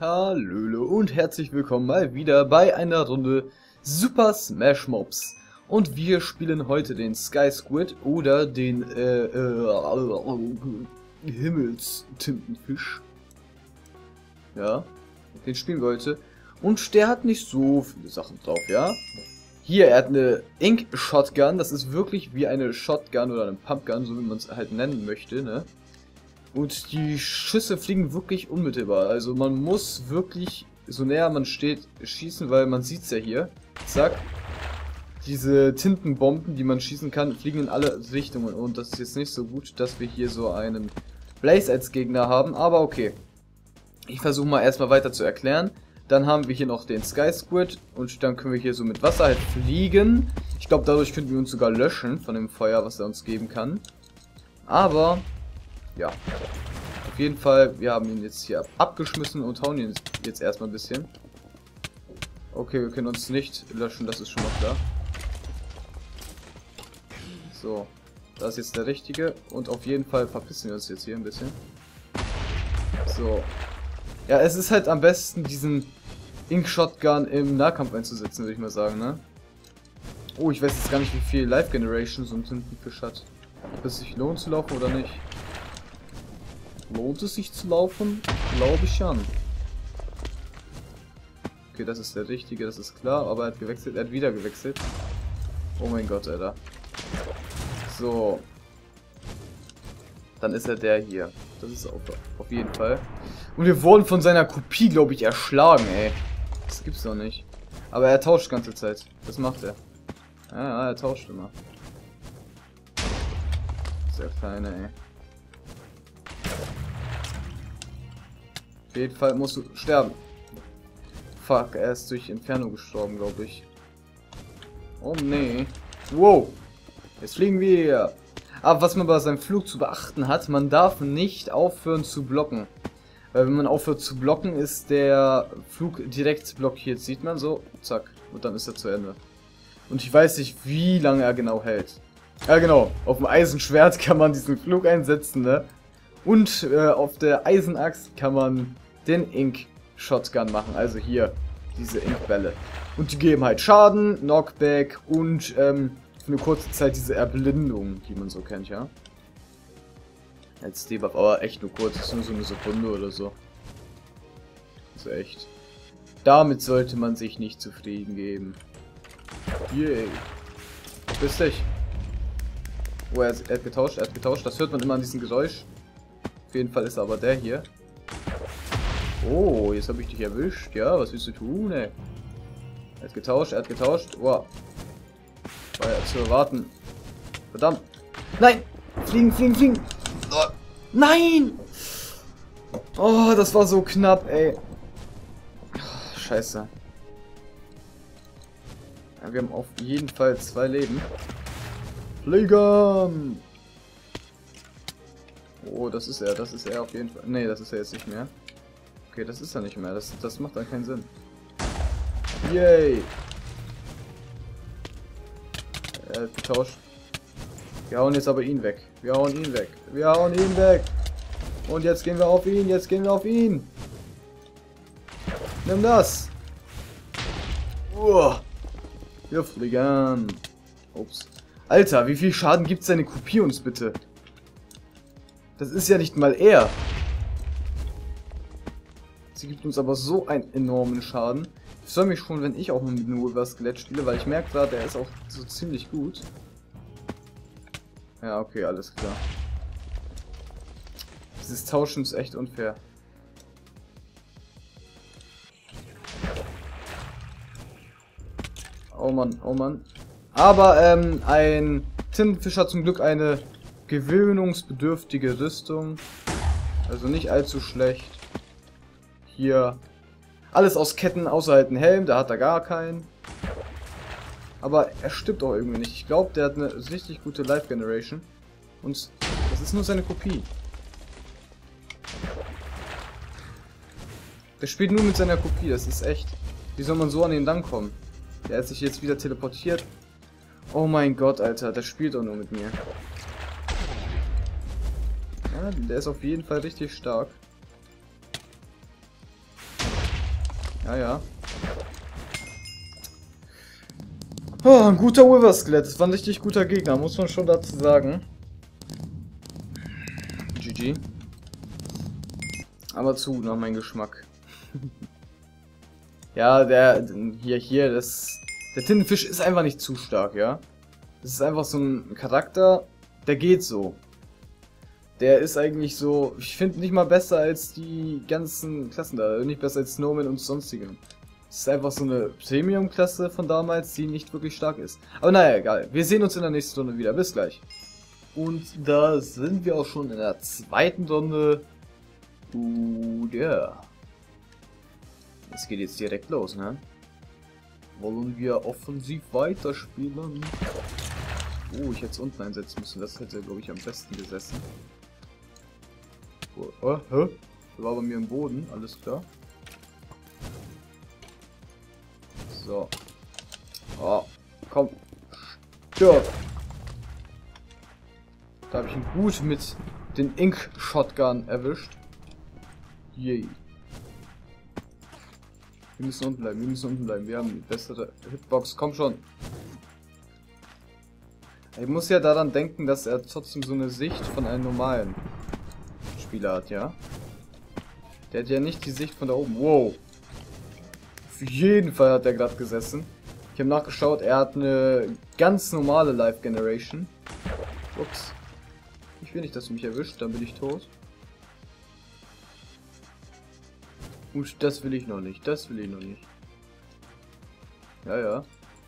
Hallöle und herzlich willkommen mal wieder bei einer Runde Super Smash Mobs. Und wir spielen heute den Sky Squid oder den Himmelstintenfisch. Ja, den spielen wir heute. Und der hat nicht so viele Sachen drauf, ja. Hier, er hat eine Ink Shotgun, das ist wirklich wie eine Shotgun oder eine Pumpgun, so wie man es halt nennen möchte, ne. Und die Schüsse fliegen wirklich unmittelbar. Also man muss wirklich, so näher man steht, schießen, weil man sieht es ja hier. Zack. Diese Tintenbomben, die man schießen kann, fliegen in alle Richtungen. Und das ist jetzt nicht so gut, dass wir hier so einen Blaze als Gegner haben. Aber okay. Ich versuche mal erstmal weiter zu erklären. Dann haben wir hier noch den Sky Squid. Und dann können wir hier so mit Wasser halt fliegen. Ich glaube, dadurch könnten wir uns sogar löschen von dem Feuer, was er uns geben kann. Aber... ja, auf jeden Fall, wir haben ihn jetzt hier abgeschmissen und hauen ihn jetzt erstmal ein bisschen. Okay, wir können uns nicht löschen, das ist schon noch da. So, das ist jetzt der richtige und auf jeden Fall verpissen wir uns jetzt hier ein bisschen. So. Ja, es ist halt am besten, diesen Ink Shotgun im Nahkampf einzusetzen, würde ich mal sagen, ne? Oh, ich weiß jetzt gar nicht, wie viel Life Generation so ein Tintenfisch hat. Ob es sich lohnt zu laufen oder nicht. Lohnt es sich zu laufen? Glaube ich schon. Okay, das ist der richtige, das ist klar, aber er hat gewechselt, er hat wieder gewechselt. Oh mein Gott, Alter. So. Dann ist er der hier. Das ist auf jeden Fall. Und wir wurden von seiner Kopie, glaube ich, erschlagen, ey. Das gibt's doch nicht. Aber er tauscht die ganze Zeit. Das macht er. Ja, er tauscht immer. Sehr kleine, ey. Auf jeden Fall musst du sterben. Fuck, er ist durch Inferno gestorben, glaube ich. Oh nee. Wow. Jetzt fliegen wir. Aber was man bei seinem Flug zu beachten hat, man darf nicht aufhören zu blocken. Weil wenn man aufhört zu blocken, ist der Flug direkt blockiert. Sieht man so? Zack. Und dann ist er zu Ende. Und ich weiß nicht, wie lange er genau hält. Ja genau, auf dem Eisenschwert kann man diesen Flug einsetzen, ne? Und auf der Eisenaxt kann man den Ink Shotgun machen, also hier, diese Inkbälle. Und die geben halt Schaden, Knockback und für eine kurze Zeit diese Erblindung, die man so kennt, ja. Als Debuff, aber echt nur kurz, ist nur so eine Sekunde oder so. Also echt. Damit sollte man sich nicht zufrieden geben. Yay. Grüß dich. Oh, er hat getauscht, das hört man immer an diesem Geräusch. Auf jeden Fall ist er aber der hier. Oh, jetzt habe ich dich erwischt. Ja, was willst du tun, ey? Er hat getauscht. Wow. War ja zu erwarten. Verdammt. Nein! Fliegen. Oh, nein! Oh, das war so knapp, ey. Oh, scheiße. Ja, wir haben auf jeden Fall 2 Leben. Fliegen! Oh, das ist er auf jeden Fall. Nee, das ist er jetzt nicht mehr. Okay, das ist er nicht mehr. Das macht dann keinen Sinn. Yay! Er hat getauscht. Wir hauen jetzt aber ihn weg. Wir hauen ihn weg. Und jetzt gehen wir auf ihn. Nimm das! Wir fliegen. Ups. Alter, wie viel Schaden gibt seine Kopie uns bitte? Das ist ja nicht mal er. Sie gibt uns aber so einen enormen Schaden. Ich freue mich schon, wenn ich auch mit nur über Skelett spiele, weil ich merke gerade, der ist auch so ziemlich gut. Ja, okay, alles klar. Dieses Tauschen ist echt unfair. Oh Mann. Aber ein Tintenfisch hat zum Glück eine gewöhnungsbedürftige Rüstung. Also nicht allzu schlecht. Hier alles aus Ketten, außer halt ein Helm, da hat er gar keinen. Aber er stirbt auch irgendwie nicht. Ich glaube, der hat eine richtig gute Life Generation. Und das ist nur seine Kopie. Der spielt nur mit seiner Kopie, das ist echt. Wie soll man so an den Dank kommen? Der hat sich jetzt wieder teleportiert. Oh mein Gott, Alter, der spielt doch nur mit mir. Ja, der ist auf jeden Fall richtig stark. Ja, ja. Oh, ein guter Wither-Skelett. Das war ein richtig guter Gegner, muss man schon dazu sagen. GG. Aber zu nach meinem Geschmack. Ja, der Tintenfisch ist einfach nicht zu stark, ja. Das ist einfach so ein Charakter, der geht so. Der ist eigentlich so, ich finde nicht mal besser als die ganzen Klassen da, nicht besser als Snowman und sonstigen. Das ist einfach so eine Premium-Klasse von damals, die nicht wirklich stark ist. Aber naja, egal. Wir sehen uns in der nächsten Runde wieder. Bis gleich. Und da sind wir auch schon in der zweiten Runde. Ja. Es geht jetzt direkt los, ne? Wollen wir offensiv weiterspielen? Oh, ich hätte es unten einsetzen müssen. Das hätte, glaube ich, am besten gesessen. Oh, hä? Der war bei mir im Boden. Alles klar. So. Oh, komm. Stirb. Da habe ich ihn gut mit den Ink Shotgun erwischt. Yay. Wir müssen unten bleiben, wir müssen unten bleiben. Wir haben die bessere Hitbox. Komm schon. Ich muss ja daran denken, dass er trotzdem so eine Sicht von einem normalen Spieler hat, ja? Der hat ja nicht die Sicht von da oben. Wow. Auf jeden Fall hat er gerade gesessen. Ich habe nachgeschaut, er hat eine ganz normale Life Generation. Ups. Ich will nicht, dass du mich erwischt, dann bin ich tot. Und das will ich noch nicht, das will ich noch nicht. Ja, ja.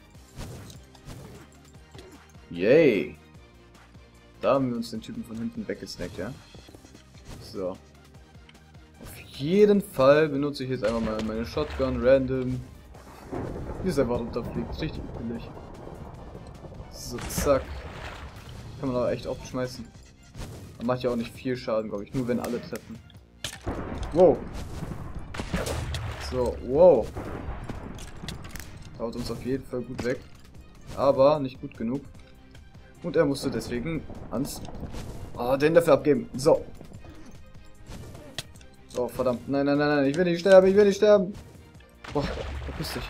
Yay. Da haben wir uns den Typen von hinten weggesnackt, ja? So. Auf jeden Fall benutze ich jetzt einfach mal meine Shotgun random. Wie es einfach runterfliegt, richtig billig. So, zack. Kann man aber echt oft schmeißen. Man macht ja auch nicht viel Schaden, glaube ich, nur wenn alle treffen. Wow. So, wow. Haut uns auf jeden Fall gut weg. Aber nicht gut genug. Und er musste deswegen ans... Oh, den dafür abgeben. So. So, verdammt. Nein, nein, nein, nein. Ich will nicht sterben, ich will nicht sterben. Boah, verpiss dich.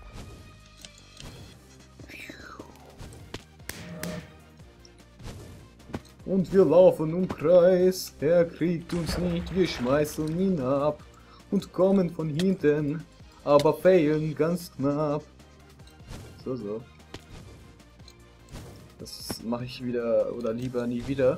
Und wir laufen im Kreis. Er kriegt uns nicht. Wir schmeißen ihn ab. Und kommen von hinten. Aber failen ganz knapp. So, so. Das mache ich wieder oder lieber nie wieder.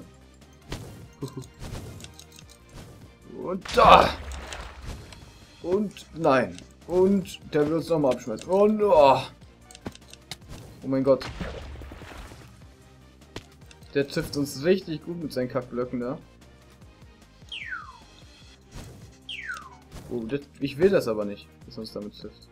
Und da! Und nein. Und der will uns nochmal abschmeißen. Und oh. Oh mein Gott. Der trifft uns richtig gut mit seinen Kackblöcken da. Oh, ich will das aber nicht, dass er uns damit trifft.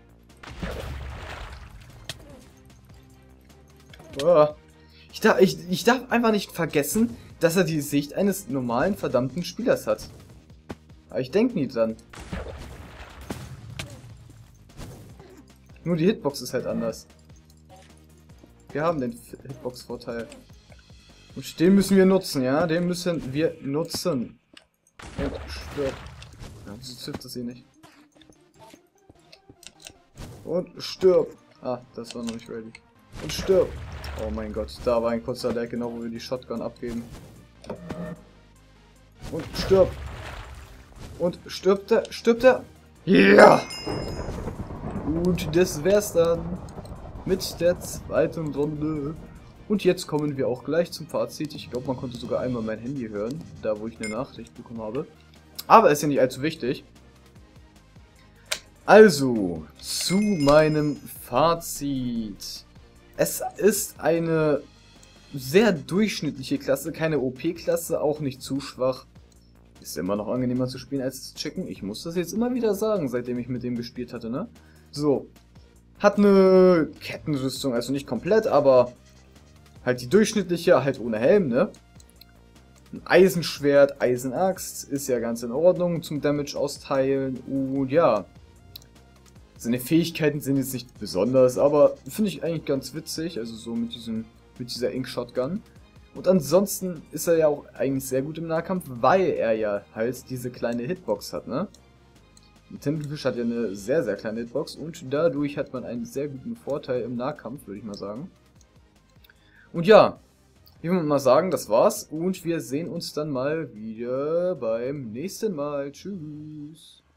Oh. Ich darf einfach nicht vergessen, dass er die Sicht eines normalen verdammten Spielers hat. Aber ich denke nie dran. Nur die Hitbox ist halt anders. Wir haben den Hitbox-Vorteil. Und den müssen wir nutzen, ja? Den müssen wir nutzen. Und stirb. Ja, wieso trifft das hier nicht? Und stirb. Ah, das war noch nicht ready. Und stirb. Oh mein Gott, da war ein kurzer Lag, genau wo wir die Shotgun abgeben. Und stirb. Und stirbt er? Stirbt er? Ja! Yeah! Und das wär's dann mit der zweiten Runde. Und jetzt kommen wir auch gleich zum Fazit. Ich glaube, man konnte sogar einmal mein Handy hören, da wo ich eine Nachricht bekommen habe. Aber ist ja nicht allzu wichtig. Also, zu meinem Fazit. Es ist eine sehr durchschnittliche Klasse, keine OP-Klasse, auch nicht zu schwach. Ist immer noch angenehmer zu spielen als das Chicken. Ich muss das jetzt immer wieder sagen, seitdem ich mit dem gespielt hatte, ne? So. Hat eine Kettenrüstung, also nicht komplett, aber halt die durchschnittliche, halt ohne Helm, ne? Ein Eisenschwert, Eisenaxt, ist ja ganz in Ordnung zum Damage austeilen. Und ja. Seine Fähigkeiten sind jetzt nicht besonders, aber finde ich eigentlich ganz witzig, also so mit dieser Ink Shotgun. Und ansonsten ist er ja auch eigentlich sehr gut im Nahkampf, weil er ja halt diese kleine Hitbox hat, ne? Ein Tintenfisch hat ja eine sehr, sehr kleine Hitbox und dadurch hat man einen sehr guten Vorteil im Nahkampf, würde ich mal sagen. Und ja, ich würde mal sagen, das war's und wir sehen uns dann mal wieder beim nächsten Mal. Tschüss.